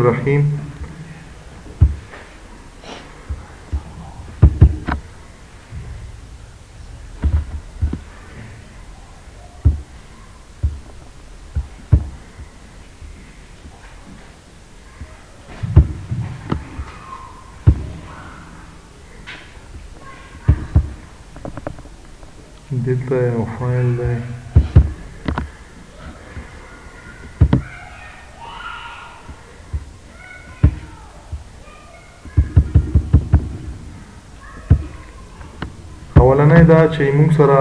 الرحیم. دلته یو فایل دی اولنی دا چې موږ سره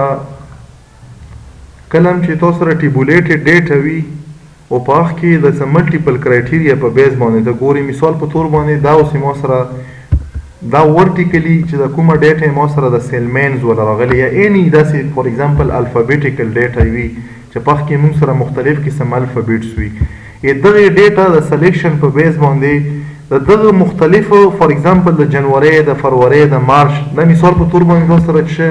کله هم چې تاسو سره ټیبولیټډ ډیټا وي او په هغه کې د ملټیپل کرایټیریا په بیس باندې د ګوري مثال په تور باندې دا اوس ما سره دا ورټیکلی چې د کومه ډیټا ما سره د سیلمینز ولا راغلی یا اني داسې فور ایگزامپل الفابیټیکل ډیټا وي چې په هغه کې موږ سره مختلف قسم الفابیټس وي دغه ډیټا د سلیکشن په بیس باندې دغه مختلفو فور ایگزامپل د جنوري د فروری د مارچ د مثال په تور باندې تاسو سره چې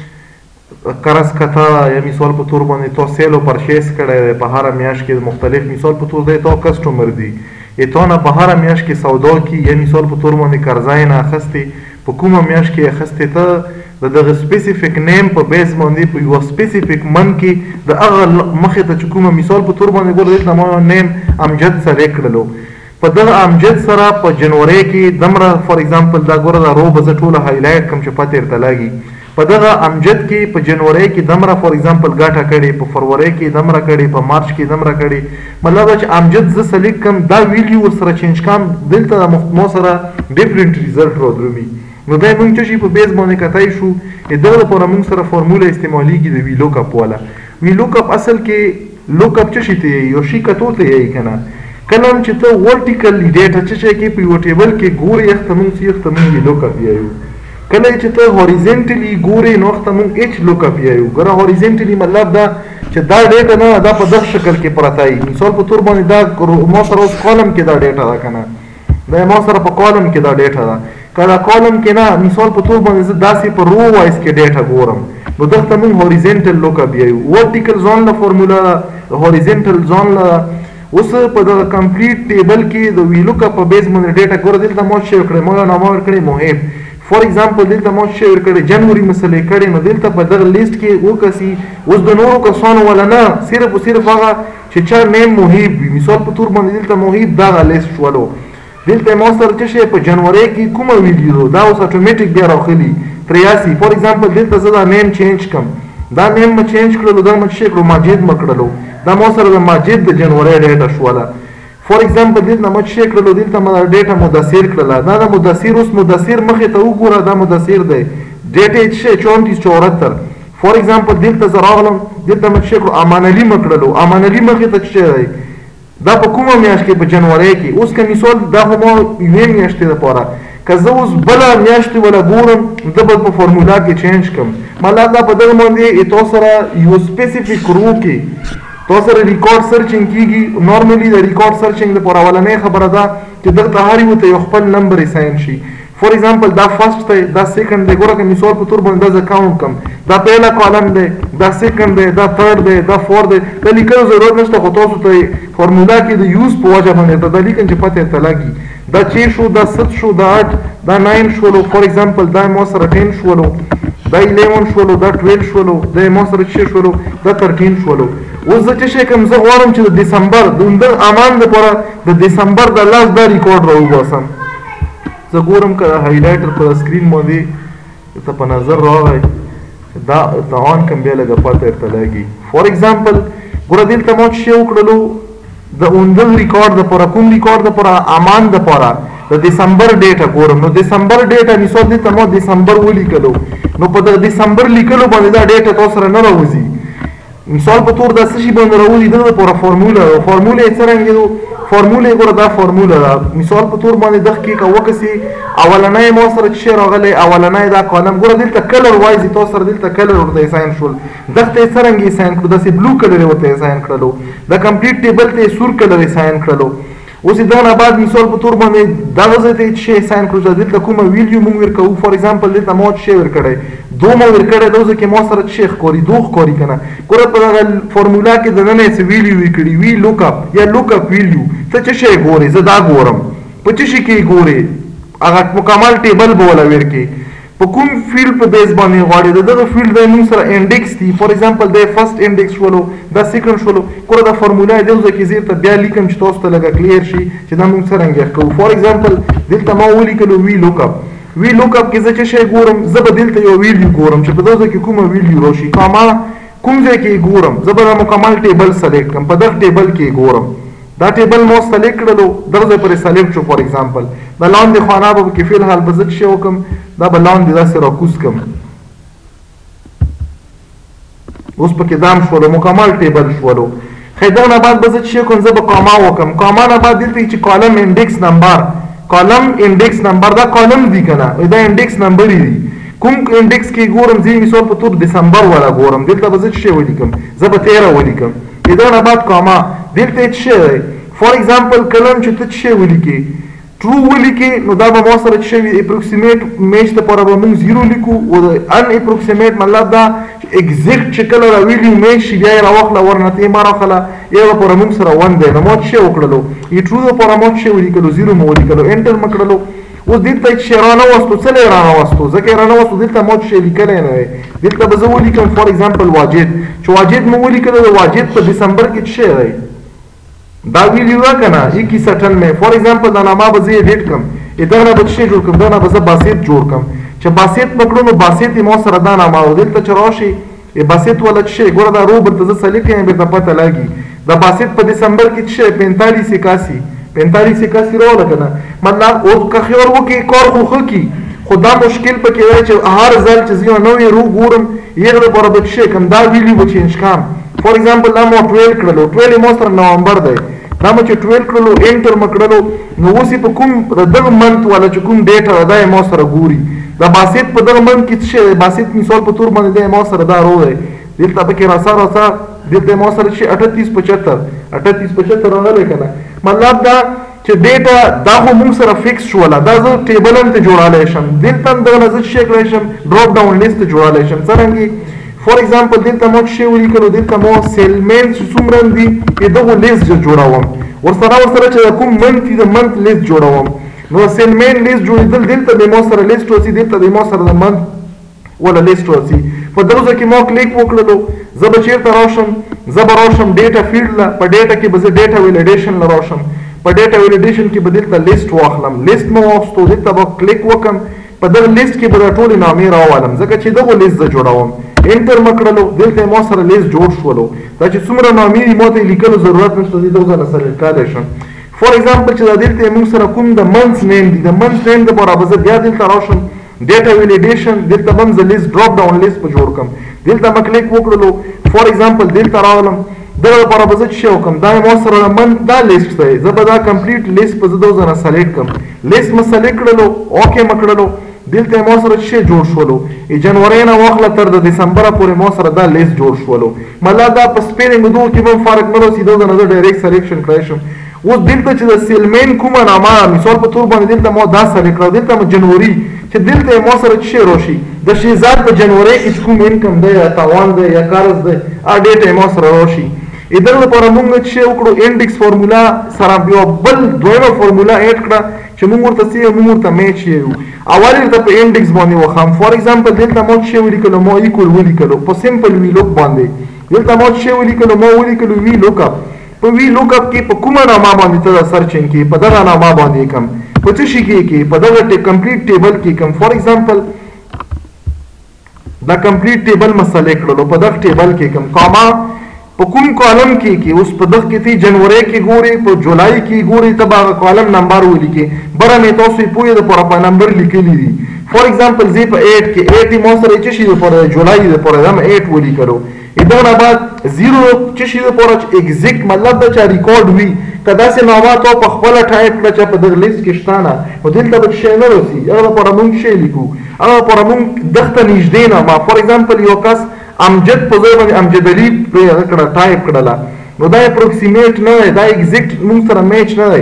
قرض کتا یا مثال په تور باندې تاسو سیلو پرچیز کړی په هر میاشت کې مختلف مثال په تور دی تاسو کسٹمر دی ته نه په هر میاشت کې سودا کی یا مثال په تور باندې قرضای نه اخستې په کومه میاشت کې اخستې ته دغه سپیسیفیک نیم په بیس باندې په یو سپیسیفیک من کې د هغه مخې ته چې کومه مثال په تور باندې ګور دلته ما نیم امجد سره کړلو په دغه امجد سره په جنوري کې دمره فور ایگزامپل دا ګوره دا رو به زه ټوله هایلایټ کړم چې پته درته لګي په دغه امجد کې په جنوري کې دمره فور ایگزامپل ګاټه کړي په فروری کې دمره کړي په مارچ کې دمره کړي مطلب چې امجد زه سلیکټ کم دا ویلیو ورسره چینج کم دلته مو سره ډیفرنٹ ریزلټ راځي نو دا موږ چې په بیس باندې کتای شو دغه لپاره موږ سره فارموله استعماليږي د وی لوک اپ والا وی لوک اپ اصل کې لوک اپ څه شي ته یو شي کته ته یې کنه کله چې ته ورټیکل ډیټا چې کې په یو ټیبل کې ګوري اختمون سی اختمون وی لوک اپ یو کله چې ته هوریزنټلی ګوري نو اختمون اچ لوک اپ یو ګره هوریزنټلی مطلب دا چې دا ډیټا نه دا په دغه شکل کې پراته وي مثال په تور باندې دا مو سره اوس کالم کې دا ډیټا دا کنه دا مو سره په کالم کې دا ډیټا دا کله کالم کې نه مثال په تور باندې داسې په رو وایس کې ډیټا ګورم نو دغه موږ هوریزنټل لوک اپ یو ورټیکل زون له فارمولا هوریزنټل زون له اوس په د کمپلیټ ټیبل کې د وی لوک اپ په بیس باندې ډیټا ګور دلته مو شیر کړی مو نه مو کړی محیب فور ایگزامپل دلته مو شیر کړی جنوري مسلې کړی نو دلته په دغه لیست کې وکسي اوس د نورو کسانو ولا نه صرف او صرف هغه چې چا نیم محیب وي مثال په تور باندې دلته محیب دغه لیست شولو دلته مو سره چې په جنوري کې کومه ویډیو دا اوس اتوماتیک بیا راخلي 83 فور ایگزامپل دلته زه دا نیم چینج کم دا نیم ما چینج کړلو دا ما شکل ماجد مکړلو دا مو سره د ماجد د جنوري ډیټا شوله فور ایگزامپل دلته ما چیک کړلو دلته ما ډیټا مدثر کړله دا د مدثر اوس مدثر مخې ته وګوره دا مدثر دی ډیټا چې 3474 فور ایگزامپل دلته زه راغلم دلته ما چیک کړو امان علي مکړلو امان علي مخې ته چې دی دا په کومه میاشت کې په جنوري کې اوس که مثال دا هم یوې میاشتې لپاره که زه اوس بله میاشتې ولا ګورم زه به په فارمولا کې چینج کړم مطلب دا په دغه باندې تاسو سره یو سپیسیفیک رو کې تاسو سره ریکارډ سرچینګ کیږي نورمالي د ریکارډ سرچینګ لپاره اولنۍ خبره ده چې دغه هر یو ته یو خپل نمبر اساین شي فور ایگزامپل دا فرست دی دا سیکنډ دی ګوره که مثال په تور باندې دا اکاونټ کم دا پهلا کالم دی دا سیکنډ دی دا تھرد دی دا فور دی دا لیکلو ضرورت نشته خو تاسو ته فارمولا کې د یوز په وجه باندې دا لیکن چې پته ته لګي دا 6 شو دا 7 شو دا 8 دا 9 شولو فور ایگزامپل دا مو سره 10 شولو دا 11 شولو دا 12 شولو دا مو سره 6 شولو دا 13 شولو اوس زه چې کوم زه غواړم چې د دسمبر د امان لپاره د دسمبر د لاس دا ریکارډ راوباسم زه ګورم که هایلایټر په سکرین باندې ته په نظر راغی دا آن کوم بیا لږه پته درته لګي فور ایگزامپل ګوره دلته ما چې وکړلو د اوندل ریکارډ دپاره کوم ریکارډ دپاره امان دپاره د دسمبر ډیټا ګورم نو دسمبر ډیټا مثال دلته ما دسمبر ولیکلو نو په دغه دسمبر لیکلو باندې دا ډیټا تاسو سره نه راوځي مثال په تور د څه شي باندې راوځي دغه لپاره فارموله یې څرنګه دو فارموله ګوره دا فارموله ده مثال په تور باندې دغه کې که وکسي اولنۍ مو سره چې راغلی اولنۍ دا کالم ګوره دلته کلر وایز تاسو سره دلته کلر ورته اساین شول دغه ته څرنګه اساین کړو داسې بلو کلر ورته اساین کړلو د کمپلیټ ټیبل ته سور کلر اساین کړلو اوس دغه نه بعد مثال په تور باندې دغه ځای ته چې اساین کړو دلته کومه ویډیو موږ ورکوو فور ایگزامپل دلته مو چې ورکړی دوه مو ورکړی ده ځکه ما سره څه ښکاري دوه ښکاري که نه ګوره په دغه فارمولا کې دننه یې څه ویلیو یې کړي وي لوک اپ یا لوک اپ ویلیو ته څه شی ګورې زه دا ګورم په څه شي کې ګورې هغه مکمل ټیبل به وله ورکړي په کوم فیلډ په بیس باندې غواړي د دغه فیلډ دی موږ سره انډیکس دي فار ایگزامپل دی فرست انډیکس شولو دا سیکنډ شولو ګوره دا فارمولا یې دلته کې زیر ته بیا لیکم چې تاسو ته لږه کلیر شي چې دا موږ څرنګه کوو فار ایگزامپل دلته ما ولیکلو وی لوک اپ وی لوک اپ کې زه څه شی ګورم زه به دلته یو ویلیو ګورم چې په دغه کې کومه ویلیو راشي کاما کوم ځای کې ګورم زه به دا مکمل ټیبل سلیکټ کړم په دغه ټیبل کې ګورم دا ټیبل مو سلیکټ کړلو دغه ځای پورې سلیکټ شو فار ایگزامپل دا لاندې خانه به کې فی الحال به زه څه شی وکړم دا به لاندې داسې راکوز کړم اوس پکې دام شولو مکمل ټیبل شولو خو دغه نه بعد به زه څه شی وکړم زه به کاما وکړم کاما نه بعد دلته چې کالم انډیکس نمبر کالم انډیکس نمبر دا کالم دی که نه دا انډیکس نمبر دی کوم انډیکس کې ګورم زه مثال په طور دسمبر والا ګورم دلته به زه څه شی ولیکم زه به 13 ولیکم دغه نه بعد کاما دلته څه شی دی فار ایگزامپل کلم چې ته څه شی ولیکې ټرو ولیکې نو دا به ما سره څه شی وي اپروکسیمیټ میچ دپاره به موږ 0 لیکو او ان اپروکسیمیټ مطلب دا ایگزیکټ چې کله راویلي میچ شي بیا یې راواخله ورنه ته یې ما راخله یا دپاره موږ سره 1 دی نو ما څه شی وکړلو ټرو دپاره ما څه شی ولیکلو 0 مو ولیکلو انټر مو کړلو اوس دلته چې رانوستو څه یې رانوستو ځکه یې رانوستو دلته ما څه شی لیکلی نه دی دلته به زه ولیکم فار ایگزامپل واجد چې واجد مو ولیکلو د واجد په دسمبر کې څه شی دی دا ویلیو ده که نه 21 میں فار ایگزامپل دا نامه به زه ایډیټ کړم دغه نه به څه شی جوړ کړم دغه نه به زه باسط جوړ کړم چې باسط مو کړو نو باسط یې ما سره دا نامه و دلته چې راشي باسط والا څه شی ګوره دا رو درته زه سلیکټ یم بېرته پته لګي دا باسط په دسمبر کې څه شی 45 81 راوله که نه مطلب اوس که خیال وکړي کار خو ښه کړي خو دا مشکل پکې دی چې هر ځل چې زه یو نوی رو ګورم یغه لپاره به څه شی کړم دا ویلیو به چینج کړم فار ایگزامپل دا ما 12 کړلو 12 یې ما سره نومبر دی دا مو چې 12 کړلو انټر مو کړلو نو اوس یې په کوم دغه منت والا چې کوم ډیټا ده دا یې ما سره ګوري دا باسط په دغه منت کې څه شی باسط مثال په طور باندې دی ما سره دا رو دی دلته پکې راسا دلته ما سره چې 38 75 راغلی که نه مطلب دا چې ډیټا دا خو موږ سره فکس شوله دا زه ټیبل هم ته جوړولی شم دلته هم دغه نه زه څه کړی شم ډراپ ډاون لیست ته جوړولی شم څرنګې فار ایگزامپل دلته ما څه شی ولیکلو دلته ما سیلمین چې څومره دي دغه لیست جوړوم ورسره چې کوم منت دي د منت لیست جوړوم نو سیلمین لیست جوړېدل دلته د ما سره لیست راسي دلته د ما سره د منت ولا لیست راسي په دغه ځای کې ما کلیک وکړلو زه به چېرته راشم زه به راشم ډیټا فیلډ له په ډیټا کې به زه ډیټا ویلیډیشن له راشم په ډیټا ویلیډیشن کې به دلته لیست واخلم لیست مو واخستو دلته به کلیک وکړم په دغه لیست کې به دا ټولې نامې راوالم ځکه چې دغه لیست زه جوړوم انټر مو کړلو دلته ما سره لیست جوړ شولو دا چې څومره نامې دي ما ته یې لیکلو ضرورت نشته دي دغه نه سلیکټ کولی شم فار ایگزامپل چې دا دلته موږ سره کوم د منث نیم دي د منث نیم دپاره به زه بیا دلته راشم ډیټا ویلیډیشن دلته به هم زه لیست ډراپ ډاون لیست به جوړ کړم دلته مو کلیک وکړلو فار ایگزامپل دلته راغلم دغه لپاره به زه څه شی وکړم دا ما سره منث دا لیست دی زه به دا کمپلیټ لیست به زه دغه نه سلیکټ کړم لیست مو سلیکټ کړلو اوکې مو کړلو دلته ما سره څه شی جوړ شولو جنوري نه واخله تر د دسمبره پورې ما سره دا لیست جوړ شولو مطلب دا په سپیلنګ دغه کې به فرق نه راسي دغه نه زه ډایرکټ سلیکشن کړی شم اوس دلته چې د سیلمین کومه نامه مثال په طور باندې دلته ما دا سلیکټ کړو دلته مو جنوري چې دلته ما سره څه شی راشي د شیزاد په جنوري کې چې کوم انکم دی یا تاوان دی یا قرض دی ډیټا ما سره راشي دغه لپاره موږ چې وکړو انډیکس فارمولا سره یو بل دویمه فارمولا اډ کړه چې موږ ورته څه موږ ورته میچ یو اول ورته په انډیکس باندې وخم فار ایگزامپل دلته ما څه ولیکلو ما ایکول ولیکلو په سمپل وی لوک باندې دلته ما څه ولیکلو ما ولیکلو وی لوک اپ په وی لوک اپ کې په کومه نامه باندې ته سرچینګ کې په دغه نامه باندې کم په څه شي کې په دغه کمپلیټ ټیبل کې کم فار ایگزامپل دا کمپلیټ ټیبل مسله کړلو په دغه ټیبل کې کم کاما په کوم کالم کې اوس په دغه کې تی جنوري کې ګوري په جولای کې ګوري ته به کالم نمبر ولیکي بره مې تاسو یې پوهې دپاره په نمبر لیکلی دي فار ایگزامپل زه په 8 کې 8 یې ما سره څه شي دپاره جولای دپاره دا 8 ولیکلو دغه نه بعد 0 څه شي دپاره چې ایګزیکټ مطلب دا چې ریکارډ وي که داسې نامه تو په خپله ټایپ کړه چې په دغه لیست کې شته نه نو دلته به شی نه راسي هغه دپاره مونږ شی لیکو هغه دپاره مونږ دغه ته نږدې نامه فار ایگزامپل یو کس امجد په ځای باندې امجد علي پرې هغه کړه ټایپ کړله نو دا اپروکسیمیټ نه دی دا ایګزیکټ مونږ سره میچ نه دی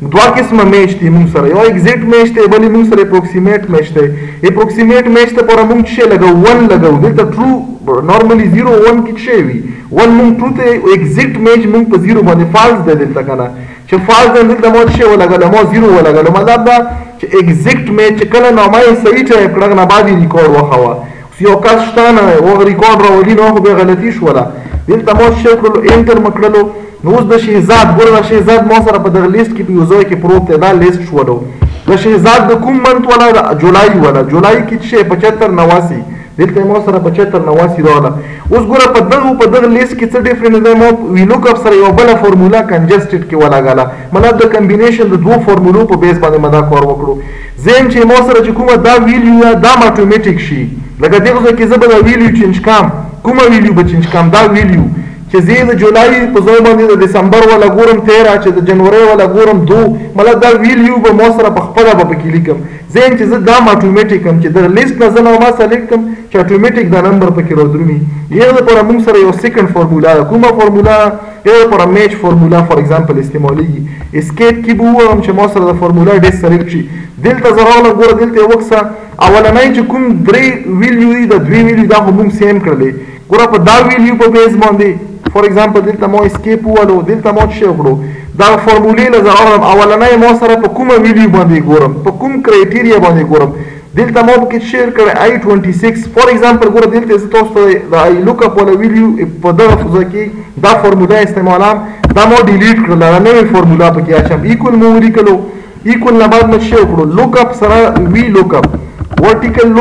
دوه قسمه میچ دي موږ سره، یو ایگزیکټ میچ دی، بل موږ سره اپروکسیمیټ میچ دی. اپروکسیمیټ میچ ته پر موږ څه لګو 1 لګو، دلته ټرو نارملی 0 1 کې څه وي 1 موږ ټرو ته، ایگزیکټ میچ موږ په 0 باندې فالس دی دلته کنه، چې فالس دی دلته مو څه ولګل مو 0 ولګل، مطلب دا چې ایگزیکټ میچ کله نو ما یې صحیح ټایپ کړه نه بعد ریکارډ وخوا یو کس شتانه او ریکارډ راولي نو به غلطي شوله، دلته مو څه کړلو انټر مکړلو. نو اوس د شهزاد ګوره د شهزاد ما سره په دغه لیست کې په یو ځای کې پروت دی، دا لیست شولو د شهزاد د کوم منت ولا د جولای ولا جولای کې څه 75 89 دلته ما سره 75 89 راوله. اوس ګوره په دغه لیست کې څه ډیفرنس دی، ما وی لوک اپ سره یو بل فارمولا کنجسټډ کې ولاګاله، مطلب د کمبینیشن د دوه فارمولو په بیس باندې مدا کار وکړو. زم چې ما سره چې کومه دا ویلیو دا اتوماتیک شي، لکه دغه کې زه به دا ویلیو چینج کام، کومه ویلیو به چینج کام، دا ویلیو چې زه د جولای په ځای باندې د دسمبر ولا ګورم 13 چې د جنوري ولا ګورم 2، مطلب دا ویلیو به مو سره په خپل به پکې لیکم. زین چې زه دا اتوماتیک هم چې د لیست نه زنه ما سلیکټ کم چې اتوماتیک دا نمبر پکې راځي. یو لپاره موږ سره یو سیکنډ فارمولا کومه فارمولا یو لپاره میچ فارمولا فور ایگزامپل استعمالي اسکیپ کې به وهم چې ما سره د فارمولا ډیس سلیکټ شي. دلته زراله ګوره دلته وکسه اولنۍ چې کوم درې ویلیو دي د دوی ویلیو دا هم سیم کړلې، ګوره په دا ویلیو په بیس باندې فور ایگزامپل دلته مو اسکیپ والو، دلته مو څه وکړو دا فارمولې له زراله اولنۍ مو سره په کومه ویلیو باندې ګورم، په کوم کرایټیریا باندې ګورم، دلته مو کې شیر کړی I26 فور ایگزامپل ګوره دلته زه تاسو ته د آی لوک اپ ولا ویلیو په دغه فوزه کې دا فارمولا استعمالام دا مو ډیلیټ کړل، دا نوې فارمولا پکې اچم ایکوال مو ولیکلو، ایکوال نه بعد مو څه وکړو لوک اپ سره وی لوک اپ ورټیکل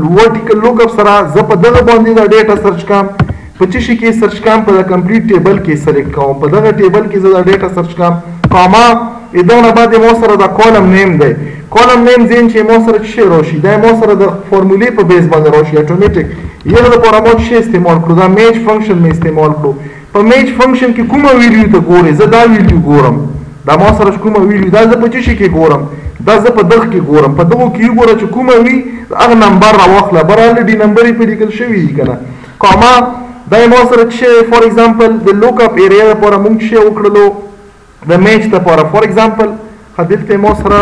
لوک اپ سره زه په دغه باندې دا ډیټا سرچ کام، په چې شي کې سرچ کام په کمپلیټ ټیبل کې سلیکټ کوم، په دغه ټیبل کې زه دا ډیټا سرچ کام کاما ادونه بعد مو سره دا کالم نیم دی، کالم نیم زین چې مو سره څه راشي دا مو سره د فارمولې په بیس باندې راشي اتوماتیک. یو د پرامو څه استعمال کړو دا میچ فنکشن می استعمال کړو، په میچ فنکشن کې کومه ویلیو ته ګوري زه دا ویلیو ګورم، دا مو سره کومه ویلیو دا زه په چې شي کې ګورم، دا زه په دغه کې ګورم، په دغه کې ګوره چې کومه وی هغه نمبر راوخله براله دی نمبر په لیکل شوی دی کنه کاما دا مو سره چې فور ایگزامپل د لوک اپ ایریا لپاره موږ څه وکړلو د میچ لپاره فور ایگزامپل خدلته مو سره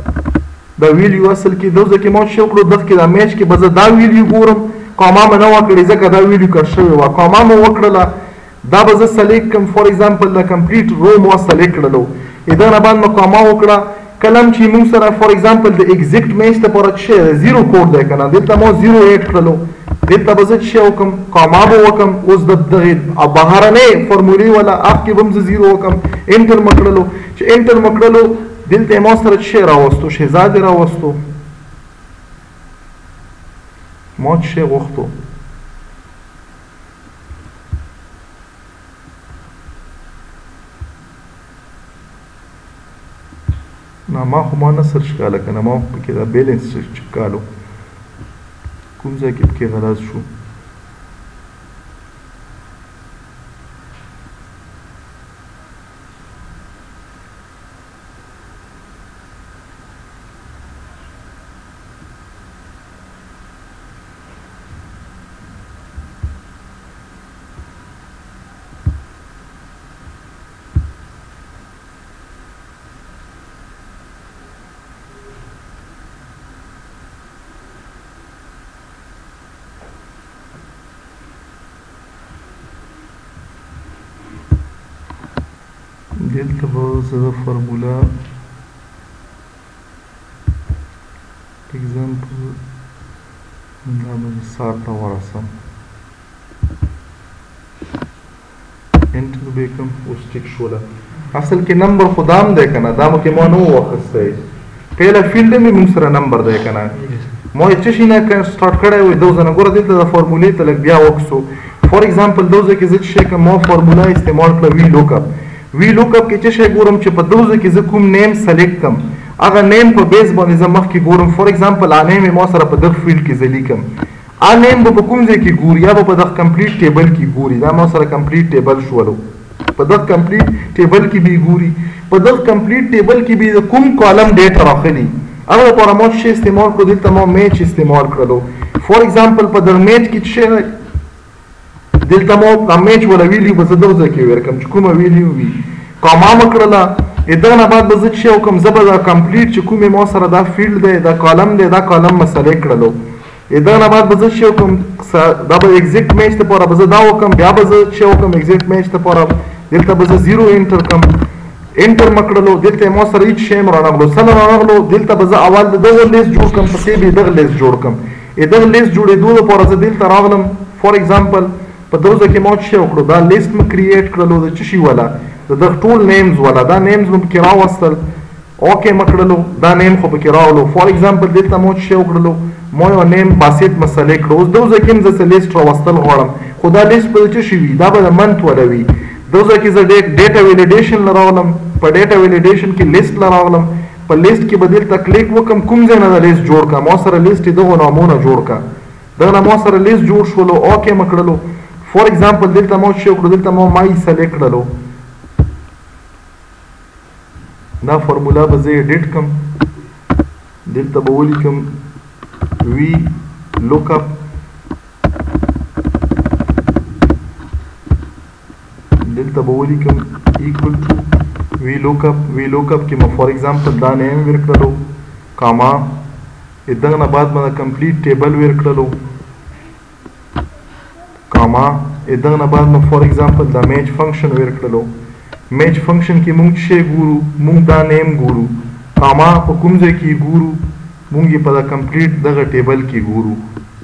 د ویلیو اصل کې دوزه کې مو څه وکړو دغه کې د میچ کې بزه دا ویلیو ګورم کاما مې نو وکړې ځکه دا ویلیو کړ شوی و کاما مو وکړله دا بزه سلیکټ کوم فور ایگزامپل د کمپلیټ رو مو سلیکټ کړلو اذا نه باندې کاما وکړه کلم چې موږ سره فور ایگزامپل د ایگزیکټ میچ لپاره څه زیرو کوډ دی کنه دلته مو 08 کړلو دلته به زه څه وکم کاما به وکم اوس د دغه بهرنۍ فارمولې ولا اف کې به زه زیرو وکم انټر مکړلو چې انټر مکړلو دلته مو سره څه راوستو شهزاده راوستو مو څه غوښتو نه ما خو ما نه سرچ کاله کنه ما پکې دا بیلنس سرچ کالو کوم ځای کې پکې غلط شو دلته به زه د فارمولا اگزامپل دا به سار ته ورسم انټر به کوم اوس ټیک شوله اصل کې نمبر خدام دی کنه دا مو کې ما نو واخسته پهله فیلډ می موږ سره نمبر دی کنه مو چې شي نه سٹارټ کړی وي دوزه نه ګوره دلته د فارمولې ته لګ بیا وکسو فور ایگزامپل دوزه کې زه چې کوم فارمولا استعمال کړم وی لوک اپ وی لوک اپ کې چې شی ګورم چې په دوزه کې زه کوم نیم سلیکټ کم هغه نیم په بیس باندې زه مخکې ګورم فور ایگزامپل ا نیم ما سره په دغه فیلډ کې زه لیکم ا نیم په کوم ځای کې ګوري یا په دغه کمپلیټ ټیبل کې ګوري دا ما سره کمپلیټ ټیبل شولو په دغه کمپلیټ ټیبل کې به ګوري په دغه کمپلیټ ټیبل کې به کوم کالم ډیټا راخلي هغه لپاره مو شی استعمال کړو دلته مو میچ استعمال کړلو فور ایگزامپل په دغه میچ کې څه دلته مو میچ ولا ویلیو په دغه ځای کې ورکم چې کومه ویلیو وي کاما مکړه دغه نه بعد به زه چې وکړم زه به دا کمپلیټ چې کومې ما سره دا فیلډ دی دا کالم دی دا کالم به سلیکټ کړلو دغه نه بعد به زه چې وکړم دا به ایگزیکټ میچ دپاره به زه دا وکړم بیا به زه چې وکړم ایگزیکټ میچ دپاره دلته به زه 0 انټر کړم انټر مې کړلو دلته ما سره هېڅ شی هم رانغلو څه نه رانغلو دلته به زه اول د دغه لیست جوړ کړم پسې به یې دغه لیست جوړ کړم دغه لیست جوړېدو دپاره زه دلته راغلم فار ایگزامپل په دغه ځای کې ما څه شی وکړو دا لیست مې کریټ کړلو د څه شي والا د دغه ټول نیمز والا دا نیمز مې پکې راوستل اوکې مې کړلو دا نیم خو پکې راغلو فار ایگزامپل دلته ما څه شی وکړلو ما یو نیم باسط مې سلیکټ کړو اوس دغه ځای کې هم زه څه لیست راوستل غواړم خو دا لیست به څه شي وي دا به د منت والا وي دغه ځای کې زه ډیټا ویلیډیشن له راغلم په ډیټا ویلیډیشن کې لیست له راغلم په لیست کې به دلته کلیک وکړم کوم ځای نه دا لیست جوړ کړم ما سره لیست دغه نامونه جوړ کړه دغه نه ما سره لیست جوړ شولو اوکې مې کړلو فار ایگزامپل دلته ما څه وکړو دلته ما مای سلیکټ کړلو دا فارمولا به زه ایډیټ کړم دلته به ولیکم وی لوک اپ دلته به ولیکم ایکول ټو وی لوک اپ کې ما فار ایگزامپل دا نیم ورکړلو کاما دغه نه بعد ما کمپلیټ ټیبل ورکړلو کاما دغه نه بعد ما فار ایگزامپل دا میچ فنکشن ورکړلو میچ فنکشن کې مونږ شی ګورو مونږ دا نیم ګورو کاما په کوم ځای کې ګورو مونږ یې په دا کمپلیټ دغه ټیبل کې ګورو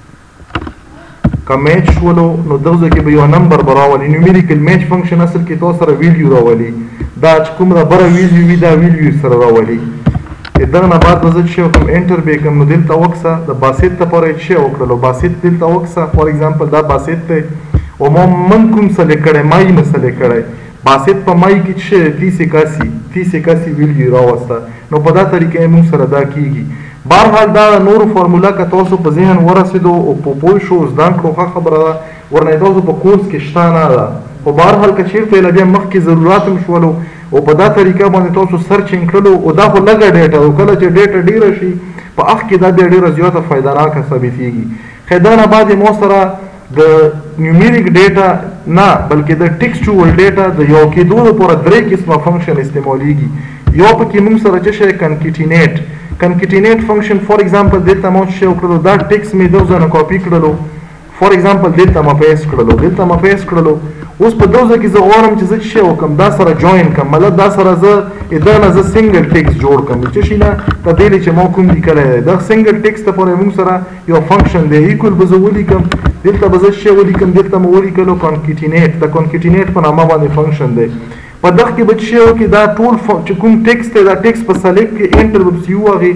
که میچ شولو نو دغه ځای کې به یو نمبر به راولي نیومیریکل میچ فنکشن اصل کې تاسو سره ویلیو راولي دا چې کوم دا بره ویلیو وي دا ویلیو سره راولي دغه نه بعد به زه چې وکړم انټر به یې کړم نو دلته وکسه د باسط دپاره یې څه وکړلو باسط دلته وکسه فار ایگزامپل دا باسط دی او ما من کوم سلیکټ کړی مای مې سلیکټ کړی باسط په مای کې څه 3081 ویلیو راوسته نو په دا طریقه یې موږ سره دا کیږي بهرحال دا نورو فارمولا که تاسو په ذهن ورسېدو او په پوه شو زده کړو ښه خبره ده ورنه تاسو په کورس کې شته نه ده خو بهرحال که چېرته یې له بیا مخکې ضرورات هم شولو او په دا طریقه باندې تاسو سرچینګ کړلو او دا خو لږه ډیټا او کله چې ډیټا ډیره شي په اخ کې دا بیا ډیره زیاته فایدهناکه ثابتېږي خو دا نه بعد یې ما سره د نیومیریک ډیټا نه بلکې د ټیکسچوال ډیټا د یو کېدو لپاره 3 قسمه فنکشن استعمالیږي یو پکې موږ سره څه شی کنکټینیټ فنکشن فار ایگزامپل دلته ما څه وکړلو دا ټیکس مې دغه ځای نه کاپي کړلو فار ایگزامپل دلته ما پیسټ کړلو اوس په دغه ځای کې زه غواړم چې زه څه شی وکړم دا سره جوین کړم مطلب دا سره زه دغه نه زه سنګل ټیکس جوړ کړم څه شي نه تبدیلی چې ما کوم لیکلی دی دا سنګل ټیکس دپاره موږ سره یو فنکشن دی ایکول به زه ولیکم دلته به زه څه ولیکم دلته مې ولیکلو کانکټینیټ د کانکټینیټ په نامه باندې فنکشن دی په دغه کې به څه شی وکړي دا ټول چې کوم ټیکس دی دا ټیکس په سلیکټ کې انټر به پسې ووهئ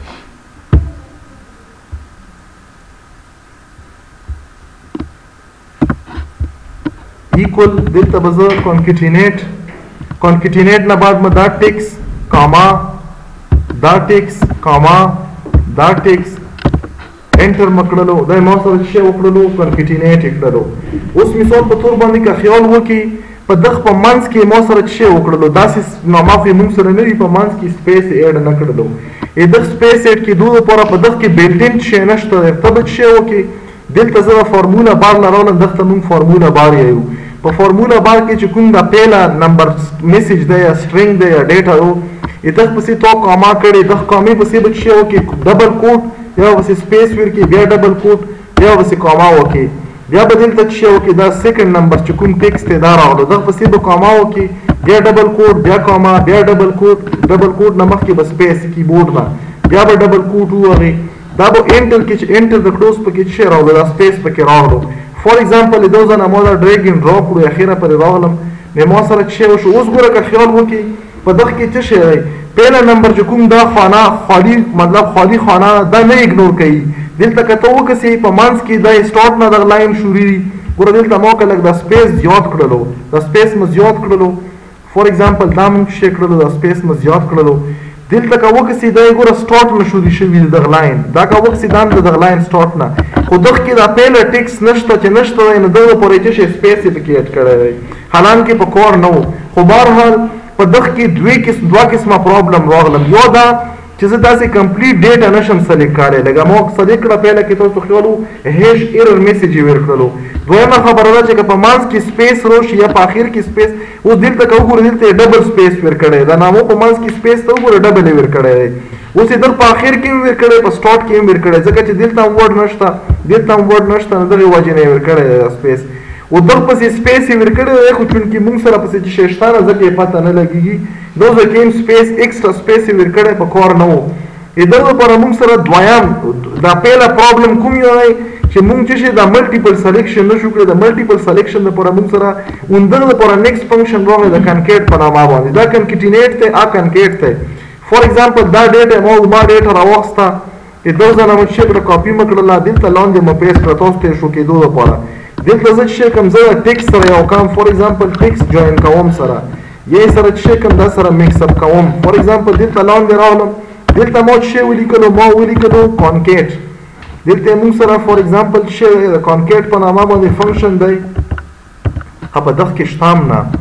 equal دلته به زه کانکټینیټ نه بعد ما دا ټیکس کاما دا ټیکس انټر مکړلو دا ما سره څه وکړلو کانکټینیټ کړلو اوس مثال په تور باندې که خیال وکړي په دغه په منځ کې ما سره څه وکړلو داسې نامافي موږ سره نه وي په منځ کې سپیس ایډ نه کړلو دغه سپیس ایډ کېدو لپاره په دغه کې بلټین شی نشته ته به څه وکړي دلته زه فارمولا بار لرولم دلته موږ فارمولا بار یو په فارمولا بار کې چې کوم دا پیله نمبر میسج دی یا سټرینګ دی یا ډیټا او دغه پسې تو کاما کړي دغه کامې پسې به څه وکړي ډبل کوټ یا پسې سپیس ورکړي بیا ډبل کوټ یا پسې کاما وکړي بیا به دلته څه وکړي دا سیکنډ نمبر چې کوم ټیکسټ دی دا راغلو دغه پسې به کاما وکړي بیا ډبل کوټ بیا کاما بیا ډبل کوټ نه مخکې به سپیس کیبورډ نه بیا به ډبل کوټ ووهئ دا به انټر کې چې انټر د کړو پکې څه راغلو دا سپیس پکې راغلو فار ایگزامپل دغه ځای نه ما دا ډریګ اینډ ډراپ کړو اخیره پرې راغلم نو ما سره څه وشو اوس ګوره که خیال وکړي په دغه کې څه شی دی پهله نمبر چې کوم دا خانه خالی خانه دا نه اګنور کوي دلته که ته وکسې په منځ کې دا سټارټ نه دغه لاین شروع دي ګوره دلته ما که لږ دا سپیس زیات کړلو فار ایگزامپل دا موږ څه کړلو دا سپیس مې زیات کړلو دلته که وکسې دا یې ګوره سټارټ نه شروع شوي دغه لاین دا که وکسې دا د دغه لاین سټارټ نه خو دغه کې دا پهله ټیکس نشته چې نشته دی نو دغه لپاره یې څه شی سپیس یې پکې ایډ کړی دی حالانکې په کار نه و خو بهرحال په دغه کې دوه قسمه پرابلم راغلم یو دا چې زه داسې کمپلیټ ډیټا نشم سلیکټ کړی لکه ما سلیکټ کړه پهله کې تاسو خیال وو هیش ایرر میسج یې ورکړلو دویمه خبره ده چې که په منځ کې سپیس راشي یا په اخر کې سپیس اوس دلته که وګورئ دلته ډبل سپیس ورکړی دا نامو په منځ کې سپیس ته وګورئ ډبل یې ورکړی دی اوس یې دلته په اخر کې هم ورکړی په سټارټ کې هم ورکړی ځکه چې دلته هم ورډ نشته دلته هم ورډ نشته نو دغې وجې نه یې ورکړی دی سپیس او دغه پسې سپیس یې ورکړی دی خو چونکې موږ سره پسې چې شی شته نه ځکه یې پته نه لګېږي دو ځکه هم سپیس ایکسټرا سپیس یې ورکړی په کار نه و دغه لپاره موږ سره دویم دا پیله پرابلم کوم یو دی چې موږ چې دا ملټیپل سلیکشن نشو کړی د ملټیپل سلیکشن لپاره موږ سره دغه لپاره نیکسټ فنکشن راغلی د کنکیټ په نامه باندې دا کنکیټینیټ دی کنکیټ دی فار ایگزامپل دا ډیټا ما ډیټا راواخیسته دغه ځای نه مو چې کړه کاپي مې کړله دلته لاندې مو پیسټ کړه تاسو ته یې شو کېدو لپاره دلته زه چې کوم زه ټیکس سره یو کام فار ایگزامپل ټیکس جوین کوم سره یې سره چې کوم دا سره میکس اپ کوم فار ایگزامپل دلته لاندې راغلم دلته ما چې ولیکلو ما ولیکلو کانکیټ دلته موږ سره فار ایگزامپل چې کانکیټ په نامه باندې فنکشن دی په دغه کې شته هم نه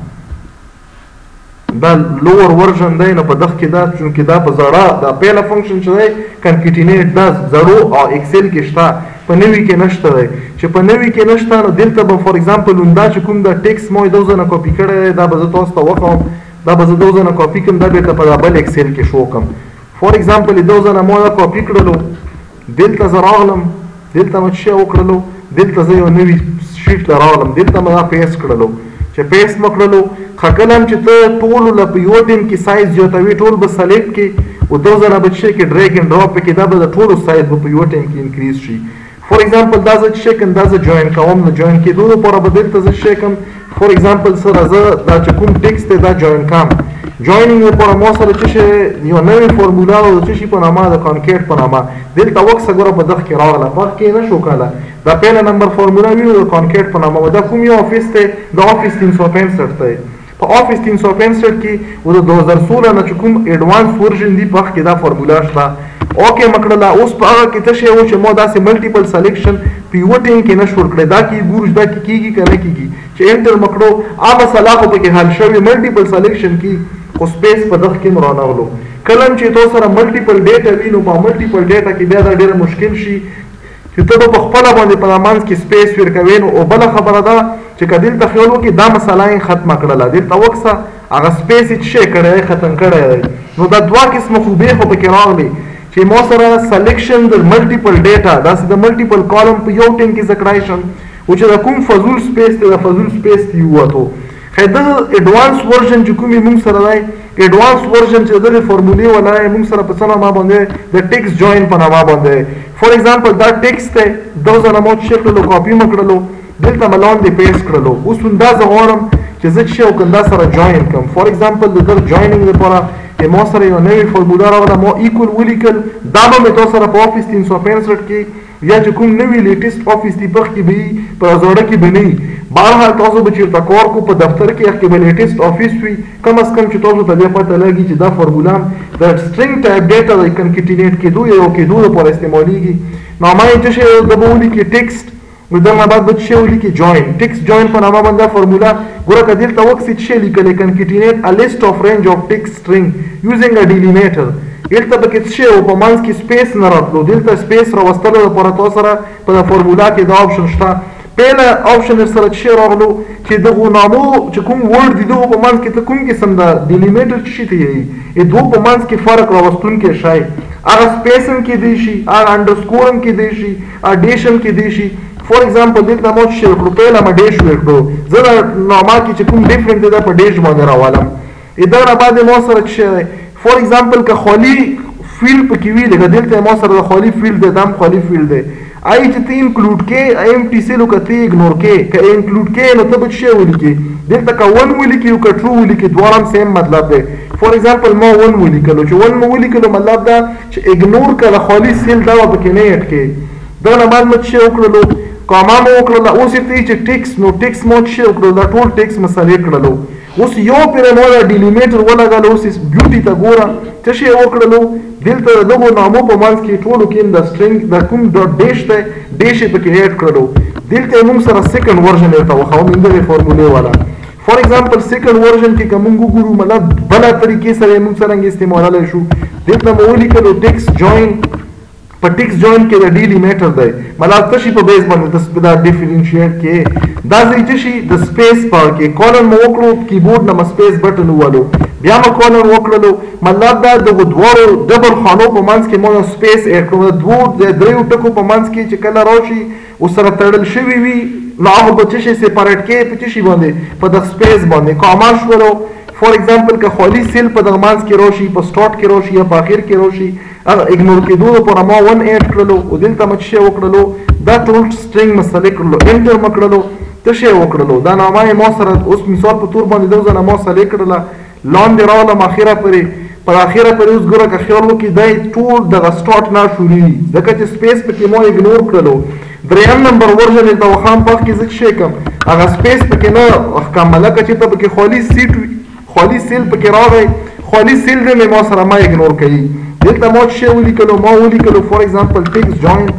دا لوور ورژن دی نو په دغه کې دا چونکې دا په زړه دا پیله فنکشن چې دی کنکیټینیټ دا زړو او اکسل کې شته په نوي کې نشته دی چې په نوي کې نشته نو دلته به فار ایگزامپل دا چې کوم دا ټیکس ما یې 2 ځله کاپي کړی دی دا به زه تاسو ته وښیم دا به زه 2 ځله کاپي کړم دا بېرته په دا بل اکسل کې شو کړم فار ایگزامپل 2 ځله ما دا کاپي کړلو دلته زه راغلم دلته مې څه وکړلو دلته زه یو نوي شیټ ته راغلم دلته مې دا پیسټ کړلو چې پیسټ مې کړلو ښه کله هم چې ته ټولو له په یو ټیم کې سایز زیاتوي ټول به سلیکټ کړي او 2 ځله به چې کې ډریګ اینډ ډراپ کې دا به د ټولو سایز به په یو ټیم کې انکریز شي فار ایگزامپل دا زه چې کوم دا زه جوین کوم نو جوین کېدو لپاره به دلته زه چې کوم فار ایگزامپل سره زه دا چې کوم ټیکس دی دا جوین کوم جوینینګ لپاره ما سره چې یو نوې فارمولا او د څه شي په نامه د کانکیټ په نامه دلته وکسه ګوره په دغه کې راغله مخکې یې نه شو کولی دا پیله نمبر فارمولا وي د کانکیټ په نامه دا کوم یو افیس دی د افیس 365 دی په افیس 365 کې و د 2016 نه چې کوم ایډوانس ورژن دی په کې دا فارمولا شته اوکې مکړله اوس په هغه کې څه شی و چې ما داسې ملټیپل سلیکشن پیوټینګ کې نشو کړی دا کې ګورج دا کې کېږي که نه کېږي چې انټر مکړو عامه مسله خو پکې حل شوې ملټیپل سلیکشن کې خو سپیس په دغه کې رانغلو کله چې تاسو سره ملټیپل ډیټا وي نو په ملټیپل ډیټا کې بیا دا ډېر مشکل شي چې ته په خپله باندې په منځ کې سپیس ورکوې نو او بله خبره ده چې که دلته خیال وکړي دا مسله یې ختمه کړله دلته وکسه هغه سپیس یې څه کړی دی ختم کړی دی نو دا 2 قسمه خوبۍ خو پکې راغلي چې ما سره سلیکشن د ملټیپل ډیټا داسې د ملټیپل کالم په یو ټیم کې زه کړی شم او چې د کوم فضول سپیس دی د فضول سپیس دی ووتو دا ایډوانس ورژن چې کوم موږ سره دی ایډوانس ورژن چې دغه فارمولې ولا موږ سره په څه نامه باندې د ټیکس جوین په نامه باندې فار ایگزامپل دا ټیکس دی 2 ځله مو چې کړلو کاپي مې کړلو دلته مې لاندې پیسټ کړلو اوس دا زه غواړم چې زه چې وکړم دا سره جوین کړم فار ایگزامپل د دغه جوینینګ لپاره ما سره یو نوې فارمولا راغله ما ایکول ولیکل دا به مې تاسو سره په افیس 365 کې یا چې کوم نوی لیټیسټ افیس دی په کې به په زړه کې به نه بهرحال تاسو به چېرته کار کو په دفتر کې کې به لیټیسټ افیس وي کم از کم چې تاسو ته بیا پته لګي چې دا فارمولا د سټرینګ ټایپ ډیټا د کنکیټینیټ کېدو یا کېدو لپاره استعمالیږي نو ما یې چې د به ولیکي ټیکسټ ودغه بعد به چې ولیکي جوین ټیکس جوین په نامه باندې فارمولا ګوره که دلته وکسې چې لیکلی کنکیټینیټ ا لیست اف رینج اف ټیکس سټرینګ یوزینګ ا ډیلیمیټر دلته به کې څه او په منځ کې سپیس نه راتلو دلته سپیس راوستلو لپاره تاسو سره په فارمولا کې دا آپشن شته پهله آپشن سره چې راغلو چې دغه نامو چې کوم ورډ دی دغه په منځ کې ته کوم قسم دا ډیلیمیټر چې ته یې دوه په منځ کې فرق راوستونکی شی هغه سپیس هم کې دی شي هغه انډرسکور هم کې دی شي ډیش هم کې دی شي فار ایگزامپل دلته مو چې کړو پهله ما ډیش وکړو زه دا نامه کې چې کوم ډیفرنٹ دی دا په ډیش باندې راوالم اداره بعد مو سره چې فار ایگزامپل که خالی فیلډ پکې وي لکه دلته ما سره د خالی فیلډ دی دا هم خالی فیلډ دی آی چې ته انکلوډ کې آی ایم ټي سیلو که ته اګنور کې که انکلوډ کې نو ته به څه ولیکې دلته که 1 ولیکې او که ټرو ولیکې دواړه هم سیم مطلب دی فار ایگزامپل ما 1 ولیکلو چې 1 مو ولیکلو مطلب دا چې اګنور کړه خالی سیل دا به پکې نه اټ کې دا نه بعد مې څه وکړلو کاما مو وکړله اوس یې ته چې ټیکس نو ټیکس مو څه وکړلو دا ټول ټیکس مسلې کړلو اوس یو پرې مو دا ډیلیمیټر ولګالو اوس بیوټي ته ګوره څه شی وکړلو دلته دغه نامو په منځ کې ټولو کې د سټرینګ د کوم ډاټ ډیش ته ډیش پکې اډ کړلو دلته موږ سره سیکنډ ورژن ورته وخاو موږ د فارمولې والا فار ایگزامپل سیکنډ ورژن کې کوم ګورو مطلب بل طریقې سره موږ سره استعمالولای شو دلته مو ولیکلو ټیکس جوین په ټیکس جوین کې د ډیلیمیټر دی مطلب څه شي په بیس باندې دا ډیفرنشیټ کې دا ځای څه شي د سپیس په کې کولن مو وکړو کیبورډ نه سپیس بټن ووالو بیا مو کولن وکړلو مطلب دا د دوړو ډبل خانو په منځ کې مو سپیس اډ کړو د دریو ټکو په منځ کې چې کله راشي او سره تړل شوی وي نو هغه به څه شي سپریټ کې په څه شي باندې په د سپیس باندې کاما شولو فور ایگزامپل که خالی سیل په دغه منځ کې راشي په سټارټ کې راشي یا په اخر کې راشي هغه اګنور کېدو لپاره ما 1 ایډ کړلو او دلته مو څه وکړلو دا ټول سټرینګ مو سلیکټ کړلو انټر مو کړلو څه شی وکړلو دا نامه ما سره اوس مثال په تور باندې دوه ځله ما سلیکټ کړله لاندې راولم اخره پرې پر اخره پرې اوس ګوره که خیال وکړي دا ټول دغه سټارټ نه شروع وي ځکه چې سپیس پکې ما اګنور کړلو دریم نمبر ورژن د وخام په کې څه شي کوم هغه سپیس پکې نه کامله کچې ته پکې خالی سیټ خالی سیل پکې راغی خالی سیل دې ما سره ما اګنور کړي دلته ما څه ولیکلو ما ولیکلو فور ایگزامپل ټیکس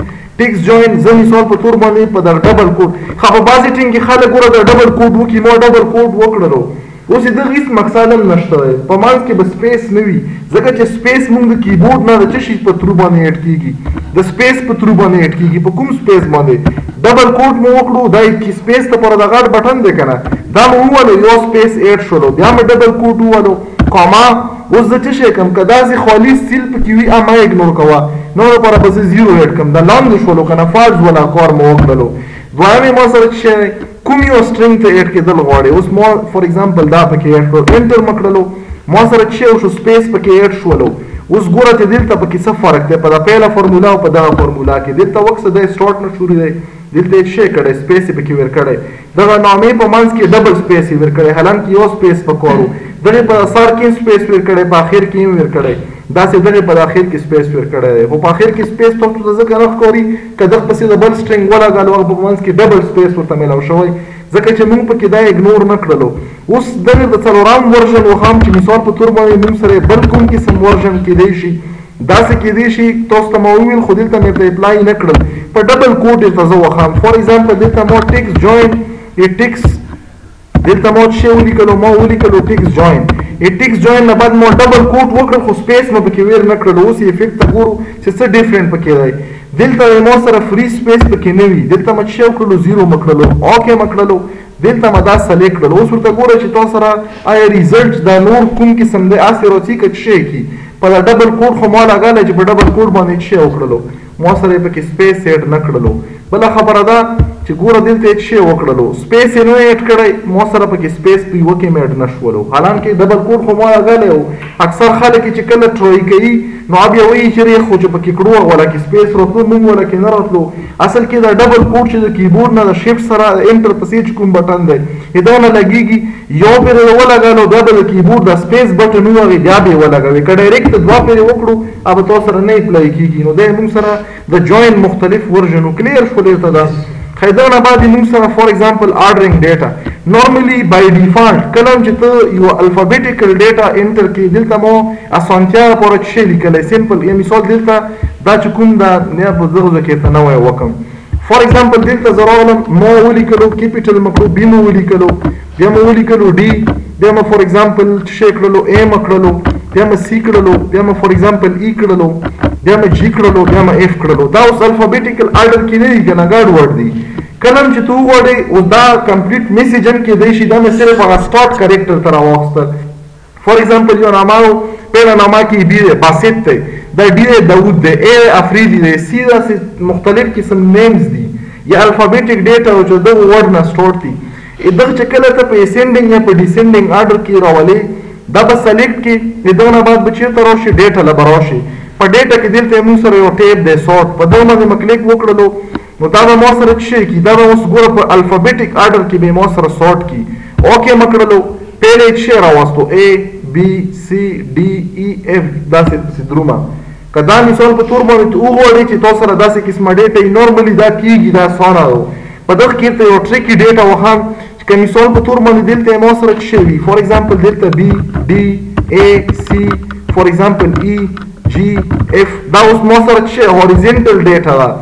جوین زه مثال په تور باندې په در ډبل کوډ خو په بازي ټینګ کې خلک ګوره د ډبل کوډ وکي ما ډبل کوډ وکړلو اوس دغه هیڅ مقصد هم نشته په مانځ کې به سپیس نه وي ځکه چې سپیس موږ د کیبورډ نه د څه شي په ترو باندې اډ کیږي د سپیس په ترو باندې اډ کیږي په کوم سپیس باندې ډبل کوډ مو وکړو دا کی سپیس ته پر دغه بٹن دی کنه دا مو ووالو یو سپیس اډ شولو بیا مو ډبل کوډ ووالو کاما اوس د څه شي کوم کدا سي خالی سیل پکې وي اما اګنور کوا نو لپاره به زیرو اډ کوم دا لاندې شولو کنه فالز ولا کار مو وکړلو دویمه ما سره څه کوم یو سټرینګ ته اډ کېدل غواړي اوس ما فور ایگزامپل دا پکې اډ کړو انټر مکړلو ما سره څه شو سپیس پکې اډ شولو اوس ګوره ته دلته پکې څه فرق دی په دا پیله فارمولا او په دا فارمولا کې دلته وخت د سټارټ نه شروع دی دلته شي کړه سپیس پکې ور کړه دا نامې په منځ کې ډبل سپیس ور کړه حالانکه یو سپیس پکورو دغه په سر کې سپیس ور کړه په اخر کې ور کړه دا سه دغه په اخر کې سپیس ور کړه او په اخر کې سپیس ته ځکه نه ښکاري کله پسې د بل سټرینګ ولا غالو په منځ کې ډبل سپیس ورته ملاو شوی ځکه چې موږ پکې دا اګنور نه کړلو اوس دغه د څلورم ورژن وخام چې مثال په تور باندې موږ سره بل کوم قسم ورژن کې دی شي دا څه کې دی شي تاسو ته مو ویل خو دلته مې اپلای نه کړل په ډبل کوډ ته زه وخام فور ایگزامپل دلته مو ټیکس جوین ټیکس دلته مو څه ولیکلو ټیکس جوین ټیکس جوین نه بعد مو ډبل کوډ وکړ خو سپیس مو پکې ویر نه کړل اوس افیکټ ته ګورو چې څه ډیفرنٹ پکې دی دلته مو سره فری سپیس پکې نه وي دلته مو څه وکړلو زیرو مکړلو اوکې مکړلو دلته ما دا سلیکټ کړل اوس ورته ګوره چې تاسو سره آیا ریزلټ دا نور کوم قسم دی اسه روتی کې شي کی په ډبل کوډ خو ما لګاله چې په ډبل کوډ باندې څه وکړلو ما سره پکې سپیس اډ نه کړلو بل خبره ده چې ګوره دلته څه وکړلو سپیس یې نه اډ کړی ما سره پکې سپیس په یو کې اډ نشولو حالانکه ډبل کوډ خو ما لګاله اکثر خلک چې کله ټرای کوي نو بیا وایي چې خو چې پکې کړو ولا کې سپیس راتلو موږ ولا کې نه راتلو اصل کې دا ډبل کوډ چې د کیبورډ نه د شیفټ سره انټر پسې کوم بٹن دی دا نه لګيږي یو پر ولګالو دا د کیبورډ د سپیس بٹن وغه بیا به ولګوي که ډایرکټ دوا پر وکړو اب تاسو سره نه اپلای کیږي نو دا موږ سره د جوین مختلف ورژن کلیر شولې ته دا خیدانه بعد موږ سره فور ایگزامپل آرډرینګ ډیټا نورمالي بای ډیفالت کلم چې ته یو الفابیټیکل ډیټا انټر کې دلته مو اسانتیا پر څه لیکلای سمپل یې مثال دلته دا چې کوم دا نه په دغه کې تنوع وکم فور ایگزامپل دلته زراولم مو ولیکلو کیپټل مکرو بی مو ولیکلو بیا مو ولیکلو ډي بیا مو فور ایگزامپل څه کړلو ا مکړلو بیا مو سی کړلو بیا مو فور ایگزامپل ای کړلو بیا مو جی کړلو بیا مو اف کړلو دا اوس الفابیټیکل آرډر کې نه دی کنه ګاډ ورډ دی کلم چې تو وړي او دا کمپلیټ میسیجن کې دی شي دا مې صرف هغه سٹارټ کریکټر تر واخستل فور ایگزامپل یو نامو پہلا نامه کې بي باسط دی دا ډي داوود دی ا افریدي دی سی دا مختلف قسم نیمز دي یا الفابیټیک ډیټا او چې دا ورډ نه سٹور دي دغه چې کله ته په اسندنګ یا په ډیسندنګ آرډر کې راولې دا به سلیکټ کې دغه نه بعد بچی ته راشي ډیټا لبراشي په ډیټا کې دلته موږ سره یو ټیب دی سورت په دغه باندې مکلیک وکړلو نو دا به مو سره څه کی دا به اوس ګوره په الفابیټیک آرډر کې به مو سره سورت کی اوکې مکړلو پهله څه راوستو A B C D E F دا څه درومه کدا مثال په تور باندې وګورئ چې تاسو سره داسې قسمه ډیټا نورمالي دا کیږي دا سونه په دغه کې ته یو ټریکی ډیټا وهم چې مثال په تور باندې دلته مو سره څه وي فور ایگزامپل دلته B D A C فور ایگزامپل E G F دا اوس مو سره څه هوریزونټل ډیټا ده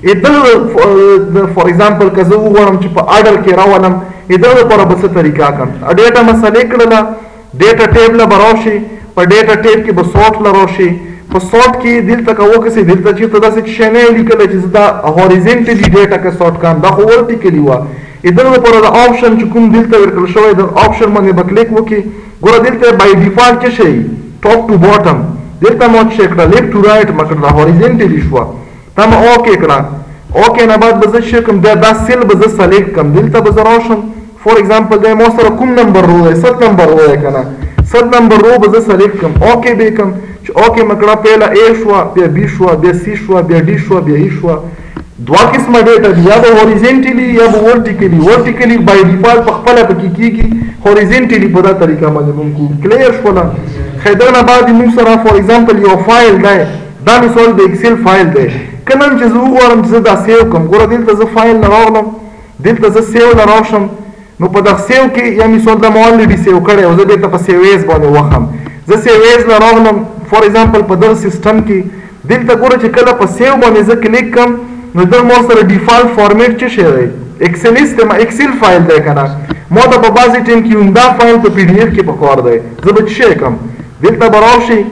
فور ایگزامپل که زه وګورم چې په آرډر کې راولم دا لپاره به څه طریقه کوم ډیټا مسلې کړله ډیټا ټیب له براشي په ډیټا ټیب کې به سورت له راشي په سورټ کې دلته که وکسې دلته چېرته داسې شی نه لیکلی چې زه دا هوریزنټلي ډیټا که سورټ کړم دا خو ورټیکلي وه دغه لپاره د آپشن چې کوم دلته ورکړل شوی د آپشن باندې به کلیک وکړي ګوره دلته بای ډیفالټ څه شی ټاپ ټو باټم دلته ما څه کړه لیفټ ټو رایټ ما کړله هوریزنټلي شوه دا ما اوکې کړه اوکې نه بعد به زه څه کوم دا سیل به زه سلیکټ کړم دلته به زه راشم فور ایگزامپل دا ما سره کوم نمبر رو دی 100 نمبر رو دی که نه 100 نمبر رو به زه سلیکټ کړم اوکې به یې کړم چې اوکې مې کړه پهله A شوه بیا B شوه بیا C شوه بیا D شوه بیا E شوه دوه قسمه ډیټا دي یا به هوریزنټلي یا به ورټیکلي بای ډیفالټ په خپله پکې کېږي هوریزنټلي په دا طریقه باندې موږ کوو کلیر شوله ښه دغه نه بعد موږ سره فور ایگزامپل یو فایل دی دا مثال د اکسل فایل دی که نن چې زه وغواړم چې زه دا سیو کړم ګوره دلته زه فایل نه راغلم دلته زه سیو نه راشم نو په دغه سیو کې یا مثال دا ما الریډي سیو کړی او زه بېرته په سیویز باندې وخم زه سیویز نه راغلم فور ایگزامپل په دغه سیسټم کې دلته ګوره چې کله په سیو باندې زه کلیک کړم نو دا ما سره ډیفالټ فارمیټ څه شی دی اکسل فایل دی که نه ما ته په بعضې ټایم کې عمده فایل په پی ډي ایف کې پکار دی زه به څه شی کړم دلته به راشي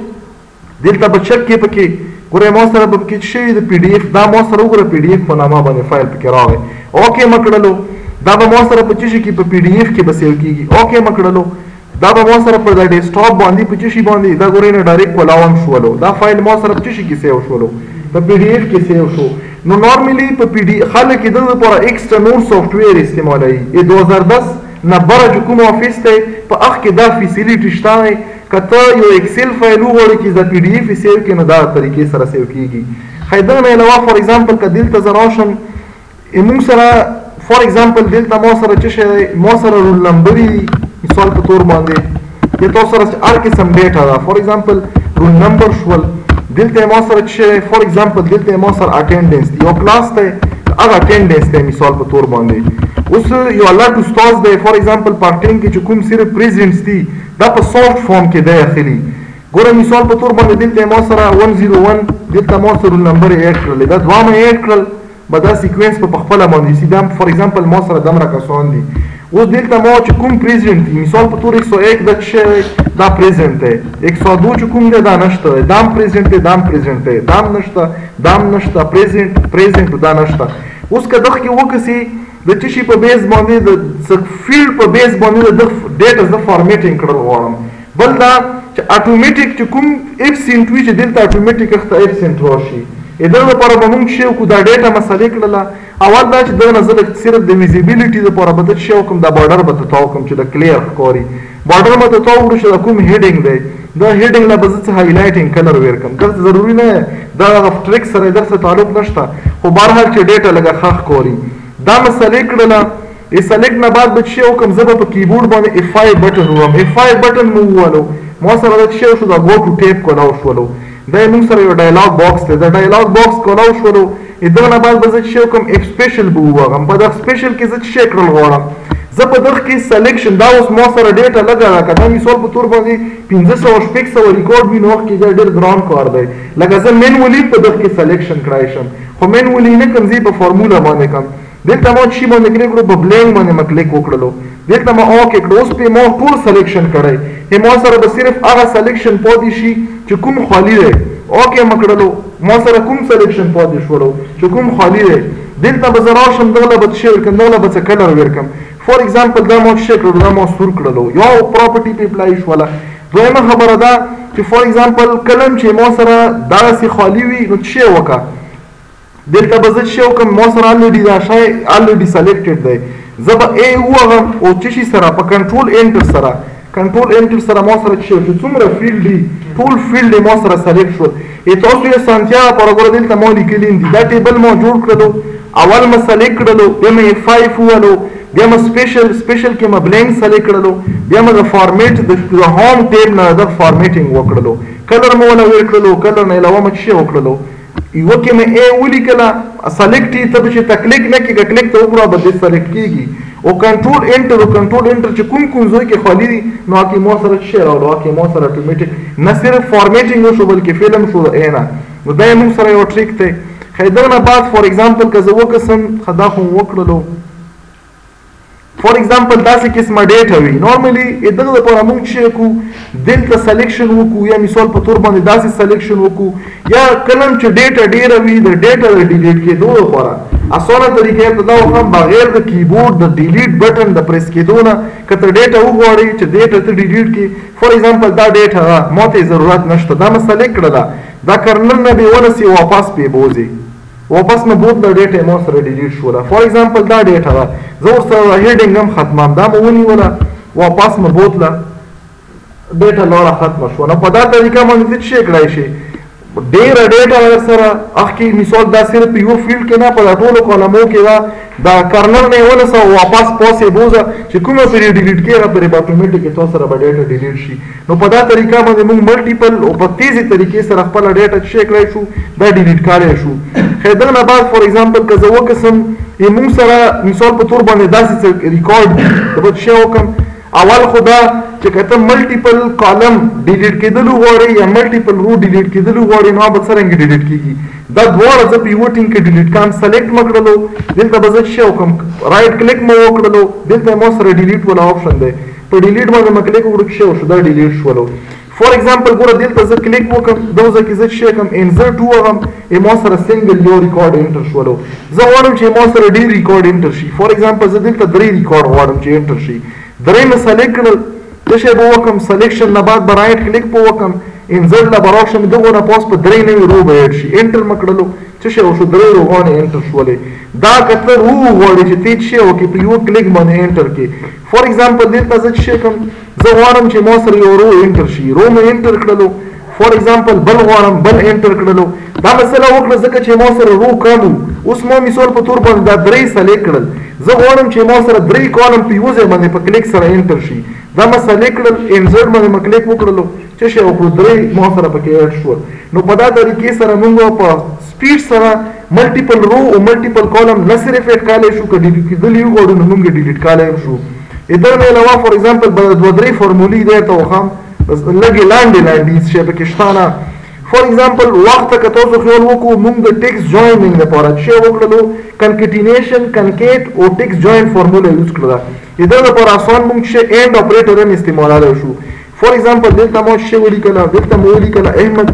دلته به چک کې پکې ګوره ما سره به پکې څه شوي د پی ډي ایف دا ما سره وګوره پی ډي ایف په نامه باندې فایل پکې راغی اوکې مه کړلو دا به ما سره په څه شي کې په پی ډي ایف کې به سیو کېږي اوکې مه کړلو دا به ما سره په د ډیسکټاپ باندې په څه شي باندې دا ګورئ نه ډایرکټ کولاوم شولو دا فایل ما سره په څه شي کې سیو شولو په پی ډي ایف کې سیو شو نو نارملی په پی ډي خلک یې دغه لپاره ایکسټرا نور سافټویر استعمالوي ای 2010 نه بره چې کوم آفس دی په هغه کې دا فیسیلیټي شته دی که ته یو اکسل فایل وغواړې چې د پی ډي ایف یې سیو کړې نو دا طریقې سره سیو کېږي ښایي دغه نه علاوه فور ایگزامپل که دلته زه راشم موږ سره فور ایگزامپل دلته ما سره څه شی دی ما سره رول نمبرې دي مثال په طور باندې یا تاسو سره هر قسم ډیټا ده فور ایگزامپل رول نمبر شول دلته ما سره څه فور ایگزامپل دلته ما سره اټینډنس دی یو کلاس دی هغه اټینډنس دی مثال په طور باندې اوس یو الرټ استاد دی فور ایگزامپل په اټینډ کې چې کوم صرف پریزنټس دي دا په سافټ فارم کې دی اخلي ګوره مثال په طور باندې دلته ما سره 101 دلته ما سره رول نمبر یې اډ کړل دا دوه مې اډ کړل به دا سیکوینس په خپله باندې سي دا فور ایگزامپل ما سره دومره کسان دي اوس دلته ما چې کوم پریزنټ دی مثال په طور 101 دا څه دا پریزنټ دی 102 چې کوم دی دا نشته دی دا هم پریزنټ دی دا هم پریزنټ دی دا هم نشته دا هم نشته پریزنټ دا نشته اوس که دغه کې وکسي د څه شي په بیس باندې د فیلډ په بیس باندې د ډیټا زه فارمیټینګ کړل غواړم بل دا چې اټومیټیک چې کوم ایبسنټ وي چې دلته اټومیټیک اخته ایبسنټ راشي دغه لپاره به موږ څه وکړو دا ډیټا مسلې کړله اول دا چې دغه نه زه صرف د ویزیبیلیټي دپاره به څه وکړم دا بارډر به ته تاو کړم چې د کلیر ښکاري بارډر به ته تاو کړو چې د کوم هیډینګ دی دا هیډینګ له به زه څه هایلایټینګ کلر ویر کړم دلته ضروري نه دا هغه ټریک سره در سره تعلق نشته خو بهرحال چې ډیټا لږه ښه ښکاري دا مسلې کړله سلیکټ نه بعد به څه وکړم زه به په کیبورډ باندې F5 بټن ووهم F5 بټن مو ووهلو ما سره دا څه وشو دا ګو ټو ټیپ کولاو شولو دا موږ سره یو ډایلاګ باکس دی دا ډایلاګ باکس کولاو شولو دغه نه بعد به زه څه وکړم اف سپیشل به ووهم په دغه سپیشل کې زه څه کړل غواړم زه په دغه کې سلیکشن دا اوس ما سره ډیټا لګه ده که دا مثال په طور باندې 1500 شپږ ریکارډ وي نو وخت کې دا ډېر ګران کار دی لکه زه مینولي په دغه کې سلیکشن کړی شم خو مینولي نه کوم زه په فارموله باندې کوم دلته ما چې باندې کلیک کړو په بلینک باندې ما کلیک وکړلو دلته ما اوکې کړو اوس پې ما ټول سلیکشن کړی ما سره به صرف هغه سلیکشن پاتې شي چې کوم خالي دی اوکې ما کړلو ما سره کوم سلیکشن پاتې شولو چې کوم خالي دی دلته به زه راشم دغه به څه ورکړم دغه به څه کلر ورکړم فور ایگزامپل دا ما څه کړلو دا ما سور کړلو یو پراپرټي پې اپلای شوله دویمه خبره ده چې فور ایگزامپل کلم چې ما سره دغسې خالي وي نو څه وکړه دلته به زه څه وکړم ما سره الریډي دا شی الریډي سلیکټډ دی زه به ای ووهم او څه شي سره په کنټرول انټر سره کنټرول انټر سره ما سره څه چې څومره فیلډ دي ټول فیلډ ما سره سلیکټ شول تاسو یې سانتیا پر وګوره دلته ما لیکلي دي دا ټیبل ما جوړ کړلو اول ما سلیکټ کړلو بیا مې 5 ووهلو بیا ما سپیشل کې ما بلینک سلیکټ کړلو بیا ما د فارمیټ د هوم ټیب نه د فارمیټینګ وکړلو کلر مو ونه ویر کړلو کلر نه علاوه ما څه وکړلو یو کې مې ای ولیکله سلیکټ ته چې تکلیک نه کېږي کلیک ته وکړو به دې سلیکټ کېږي او کنټرول انټر چې کوم ځای کې خالي دي نو هغې ما سره څه راغلو هغې ما سره اټومیټیک نه صرف فارمیټینګ وشو بلکې فلم شو ای نه نو دا یې موږ سره یو ټریک دی ښایي دغه نه بعد فور ایگزامپل که زه وکسم ښه دا خو مو وکړلو فور ایگزامپل داسې قسمه ډیټا وي نورمالي دغه لپاره موږ چې کو دلته سلیکشن وکړو یا مثال په تور باندې داسې سلیکشن وکړو یا کله چې ډیټا ډیره وي د ډیټا د ډیلیټ کېدو لپاره اسانه طریقې ته دا هم بغیر د کیبورډ د ډیلیټ بٹن د پریس کېدو نه کته ډیټا وغواړي چې ډیټا ته ډیلیټ کړي فور ایگزامپل دا ډیټا ماته ضرورت نشته دا مې سلیکټ کړله دا کرنل نه به ونسي واپس به بوزي واپس مې بود د ډیټا مو سره ډیلیټ شوله فور ایگزامپل دا ډیټا زه ورسره هیډینګ هم ختمم دا مې ونیوله واپس مې بوتله ډیټا لوړه ختمه شوه نو په دا طریقه باندې څه شی کړای شي ډیره ډیټا سره اخکې مثال دا صرف یو فیلډ کې نه په دا ټولو کالمو کې دا کرنل نه ونسه واپس پاسې بوزه چې کومه پرې ډیلیټ کېږي پرې اتوماتیک تاسو سره به ډیټا ډیلیټ شي نو په دا طریقه باندې موږ ملټیپل او په تیزی طریقې سره خپل ډیټا چیک کړای شو دا ډیلیټ کړای شو خو نه بعد فور ایگزامپل که زه وکسم موږ سره مثال په تور باندې داسې ریکارډ د شی وکم اول خدا چې کته ملټیپل کالم ډیلیټ کېدل غواړي یا ملټیپل رو ډیلیټ کېدل غواړي نو به څنګه ډیلیټ کیږي دا دواړه زه په یو ټینګ کې ډیلیټ کام سلیکټ مکړلو دلته به زه شو کوم رائټ کلیک مو وکړلو دلته مو سره ډیلیټ ولا آپشن دی په ډیلیټ باندې مې کلیک وکړ شو دا ډیلیټ شولو فور ایگزامپل ګوره دلته زه کلیک وکم دوزه کې زه شي کوم انسرټ وغم مو سره سنگل یو ریکارډ انټر شولو زه غواړم چې مو سره ډی ریکارډ انټر شي فور ایگزامپل زه دلته 3 ریکارډ غواړم چې انټر شي درې مې سلیکټ کړل دشه به وکم سلیکشن نه بعد برایټ کلیک په وکم انزل لا براشم دغه نه پاس په درې نوې رو به شي انټر مکړلو چې شو شو درې رو باندې انټر شولې دا کته رو وړي چې تیج شي او کې په یو کلیک باندې انټر کې فور ایگزامپل دلته زه شي کوم زه غواړم چې مو سره یو رو انټر شي رو مې انټر کړلو فور ایگزامپل بل غواړم بل انټر کړلو دا مسله وکړه ځکه چې مو سره رو کم اوس مو مثال په تور باندې دا درې سلیکټ کړل زه غواړم چې مو سره درې کالم په یو ځای باندې په کلیک سره انټر شي دا مسله کړل انسرټ باندې مې کلیک وکړلو چې شی او درې مو سره پکې اډ شو نو په دا طریقې سره موږ په سپیډ سره ملټیپل رو او ملټیپل کالم نه صرف اډ کالای شو کډی کېدل یو غوړو موږ ډیلیټ کالای شو ادھر مې علاوه فور ایگزامپل بل دوه درې فارمولې دی ته وخم بس لګي لاندې شی پکې شتانه فور ایگزامپل وخت که تاسو خیال وکړو موږ د ټیکس جوینینګ لپاره چې وکړلو کنکټینیشن کنکیټ او ټیکس جوین فارمولا یوز کړل دا لپاره آسان موږ چې اینڈ اپریټر هم استعمالولای شو فور ایگزامپل دلته مو شی ولیکل دلته مو ولیکل احمد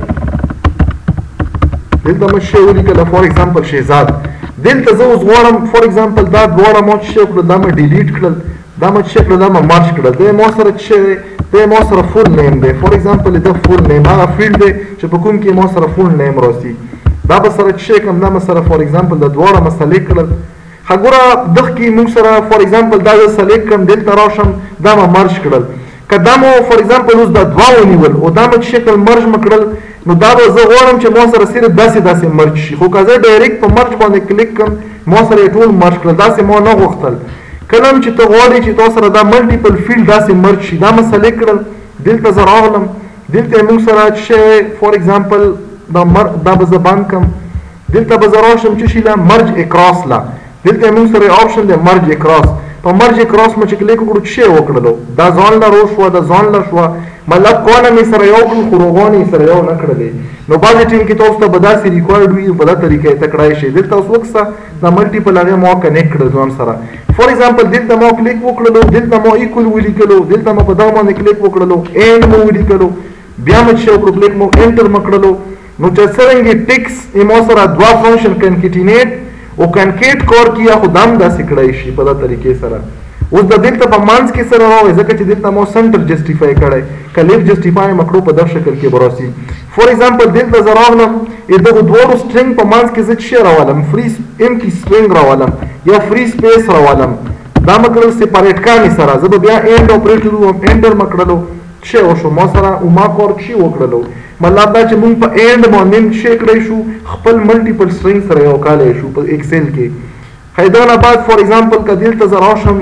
دلته مو شی ولیکل فور ایگزامپل شهزاد دلته زه اوس غواړم فور ایگزامپل دا دواړه مو شی کړل دا مې ډیلیټ کړل دا مې چې کړل دا مې مارچ کړل دا مو سره چې دا مو سره فول نیم دی فور ایگزامپل دا فول نیم هغه فیلډ دی چې په کوم کې مو سره فول نیم راځي دا به سره چې کوم دا مې سره فور ایگزامپل دا دواړه مسلې کړل خګوره دغه کې موږ سره فور ایگزامپل دا سلیکټ کوم دلته راشم دا مې مارچ کړل کدا مو فور ایگزامپل اوس دا دوا ونیول او دا مې شکل مرج مکړل نو دا به زه غواړم چې مو سره صرف داسې مرج شي خو که زه ډایرکټ په مرج باندې کلیک کوم مو سره ټول مرج کړل داسې مو نه غوښتل کلم چې ته غواړې چې تاسو سره دا ملټیپل فیلډ داسې مرج شي دا مې سلیکټ کړل دلته زه راغلم دلته موږ سره چې فور ایگزامپل دا به زه بند کړم دلته به زه راشم چې شي لا مرج اکراس لا دلته موږ سره آپشن دی مرج اکراس په مرج اکراس مې چې کلیک وکړو چې وکړلو دا ځان لا رو شو دا ځان لا شو مطلب کونه مې سره یو کړل خو روغانې سره یو نه کړلې نو بعضې ټیم کې تاسو ته به داسې ریکارډ وي په دا طریقه یې ته کړای شي دلته اوس وکړه دا ملټیپل هغې ما کنیکټ کړل ځان سره فور ایگزامپل دلته ما کلیک وکړلو دلته ما ایکول ولیکلو دلته ما په دغه باندې کلیک وکړلو اینډ مو ولیکلو بیا مې چې وکړو کلیک مو انټر مو کړلو نو چې څرنګه ټیکس یې ما سره دوه فنکشن کنکټینیټ او کنکیټ کار کیا خو دام داسې کړی شي په دا طریقې سره اوس د دلته په مانس کې سره راوي ځکه چې دلته مو سنټر جسټیفای کړی کلیف جسټیفای مکړو په دغه شکل کې براسي فور ایگزامپل دلته زه راغلم دغه دوه سټرینګ په مانس کې زه چې راولم فری امټي سټرینګ راولم یا فری سپیس راولم دا مکړل سپاریټ کامي سره زه بیا اینډ اپریټر و انټر مکړلو چې او شو ما سره او ما کور چې وکړلو مطلب دا چې مونږ په اینډ باندې چې کړی شو خپل ملټیپل سټرینګ سره یو کالای شو په ایکسل کې خیدانه بعد فور ایگزامپل که دلته زه راشم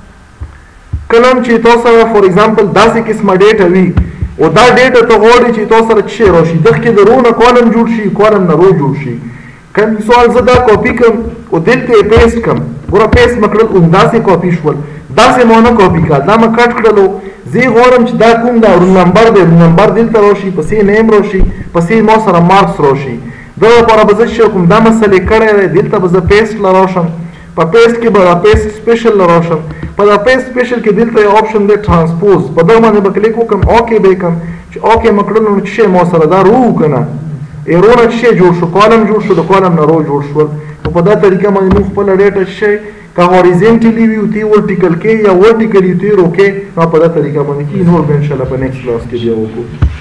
کلم چې تاسو سره فور ایگزامپل داسې قسمه ډیټا وي او دا ډیټا ته غواړي چې تاسو سره چې راشي دغه کې د رو نه کالم جوړ شي کالم نه رو جوړ شي کوم سوال زه دا کاپي کوم او دلته یې پیسټ کوم ګوره پیسټ مې کړل همداسې کاپي شول داسې مو نه کاپي کړل دا مې کټ کړلو زه غواړم چې دا کوم دا رول نمبر دی رول نمبر دلته راشي پسې نیم راشي پسې ما سره مارکس راشي دا لپاره به زه چې کوم دا مسلې کړی دی دلته به زه پیسټ لا راشم په پیسټ کې به دا پیسټ سپیشل راشم په دا پیسټ سپیشل کې دلته یو آپشن دی ټرانسپوز په دغه باندې به کلیک وکړم اوکې به کوم چې اوکې مې کړل نو چې ما سره دا رو کنه ایرو نه شي جوړ شو کالم جوړ شو د کالم نه رو جوړ شو په دا طریقه باندې موږ خپل ډیټا شي که هوریزونټلی وي او تی ورټیکل کې یا ورټیکلی تی روکې نو په دا طریقه باندې کې نور به ان شاء الله په نیکسټ کلاس کې بیا وکړو